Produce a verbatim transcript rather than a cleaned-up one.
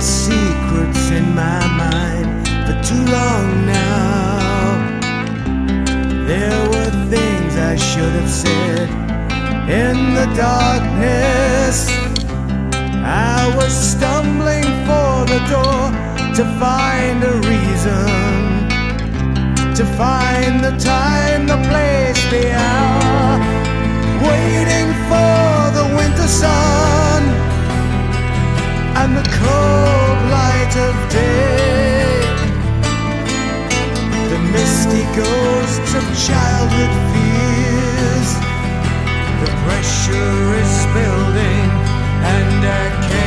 secrets in my mind for too long now. There were things I should have said in the darkness. I was stumbling for the door to find a reason, to find the time, the place, the hour, waiting for the winter sun and the cold light of day. The misty ghosts of childhood fears, the pressure is building and I can't